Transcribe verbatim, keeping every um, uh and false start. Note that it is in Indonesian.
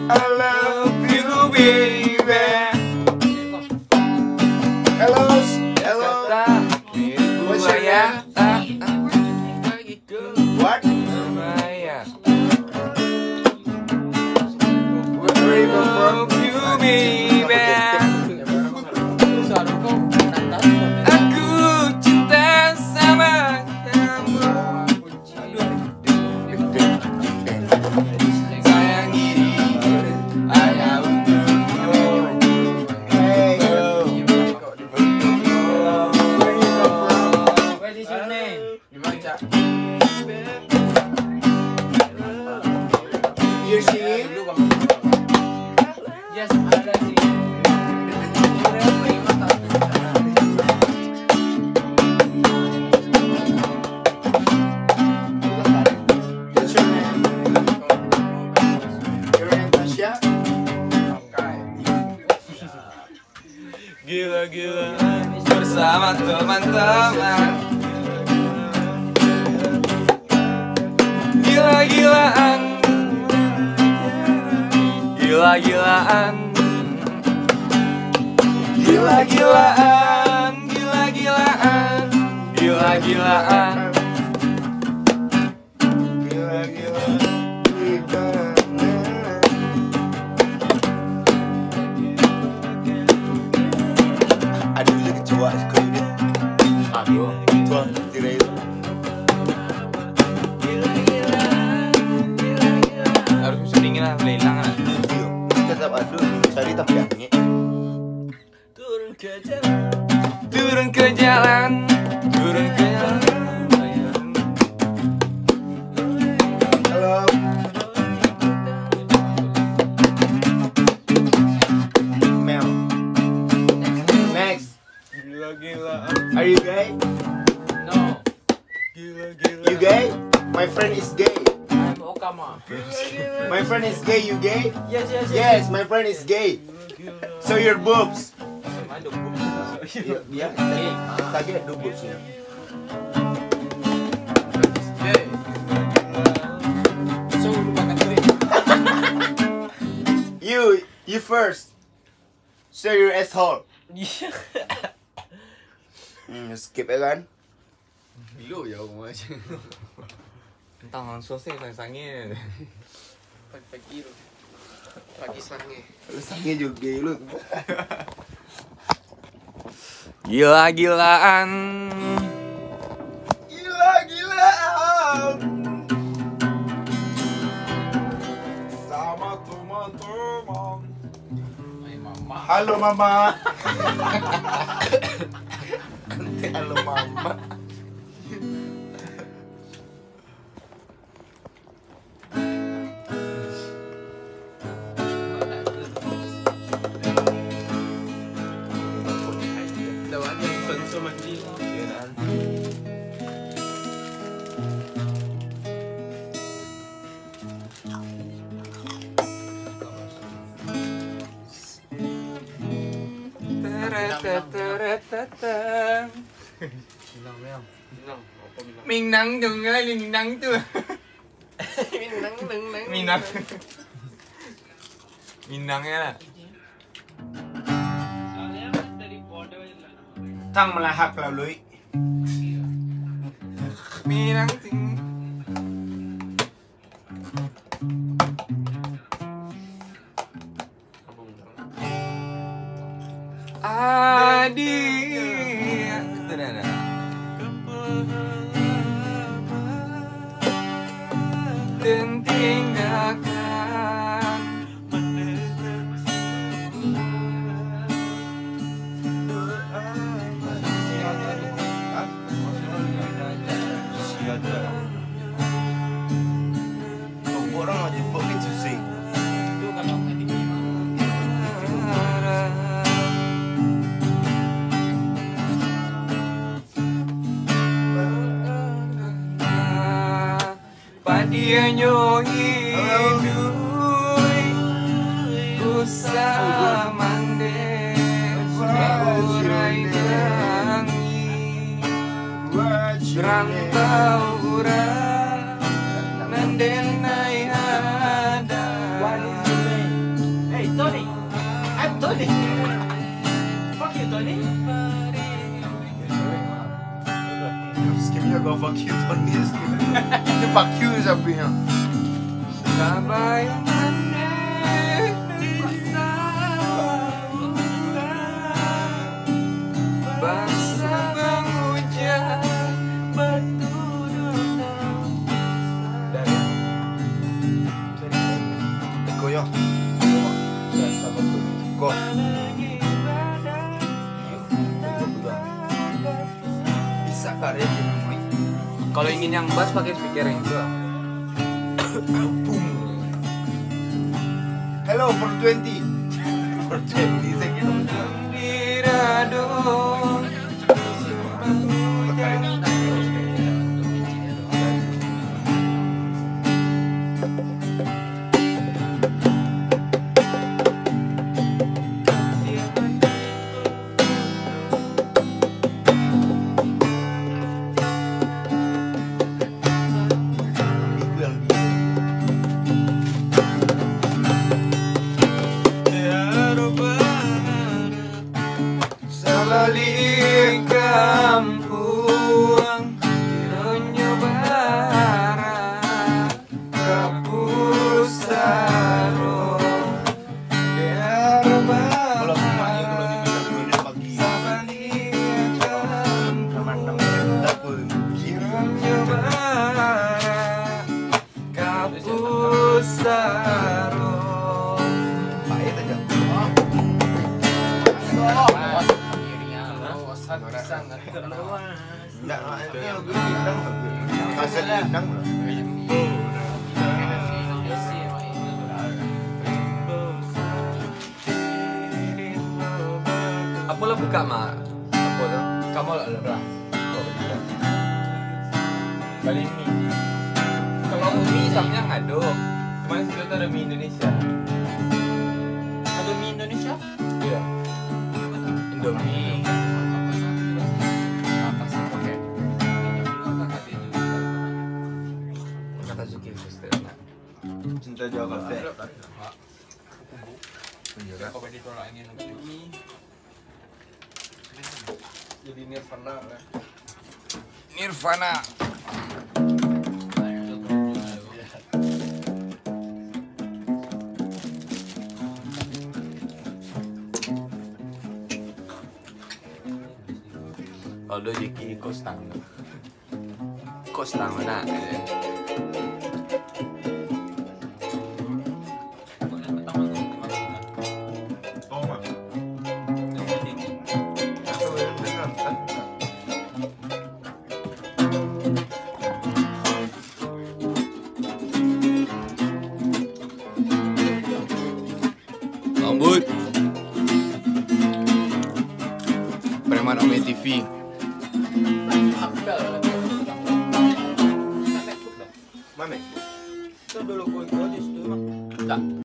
I love you, baby. Hello, hello. What's your name? What? Where you come from? You, baby. Aku cinta sama kamu. Sayang ini hanya untukmu. Hey. Where you come from? What is your name? You're singing? Yes, ada sih. What's your name? Your name Tasya? Gila-gila bersama teman-teman. Gila-gilaan, gila-gilaan, gila-gilaan, gila-gilaan, gila-gilaan. Gila-gila kita. Aduh lagi coba sekali deh. Aduh, tuan tirai. Harus bisa dingin lah, lelang lah. Iya, tetap aduh cari tapi angin. Turun ke jalan, turun ke jalan, turun ke jalan. Halo. Mel. Next. Gila-gilaan, Are you gay? No, gila-gilaan. You gay? My friend is gay. I'm Okama. My friend is gay. You gay? Yes, yes, Yes, my friend is gay. So your boobs. Aduh, Iya, iya. Tadi ada boobsnya. so lu makan duit. You, you first. Show your asshole. Hmm, skip ya kan? Lu ya aku aja. Entah sosnya sang-sangnya. Pagi-pagi lu. Pagi sange. Lu sange juga gay lu. Gila-gilaan, Gila-gilaan. Sama teman-teman. Ay, mama. Halo mama. Nanti halo mama. Teretetereteteng. Minang, minang. Minang. Apa minang? Minang dong, lagi Minang tuh. Minang, minang, minang. Minang. Minangnya lah. Tang melahak lalu. Minang ting. Adi. Itu dah dah. Dan tinggalkan Orang aja boleh sing. Itu kalau nggak Padianyo hidup Usaha mande Urai tangi Rantau urang Nanden nai ada Tony. Fuck you Tony. Skimnya gua fuck you Tony skim. Ini fuck you sapinya. Sampai bangsa penghujan berturut dari Iko yo. Ko. Bisa karya gini. kalau ingin yang bass pakai speaker yang itu. Hello for twenty. For twenty second. Diradung balik kampung Kironyo Barat Kapusaro Kalau semuanya kalau dibilang gue udah pagi. Teman-teman kita pun Kironyo Barat Kapusaro pahit aja. Enggak, ini lagu bintang. Kasih bintang loh. Apa lo buka mak? Apa lo? Kamu lah lah. Balik mie. Kalau mie samnya ngado. Kemarin situ ada mie Indonesia. Ada mie Indonesia? Iya. Indomie. Kata Zuki sister. Cinta Jawa Cafe. Kau ditolak angin ini. Jadi Nirvana lah. Nirvana. Kalau jadi kostang, kostang mana? Oh, mak. Rambut. Preman Ome T V. Mame. Itu dulu gue aja situ. Tak.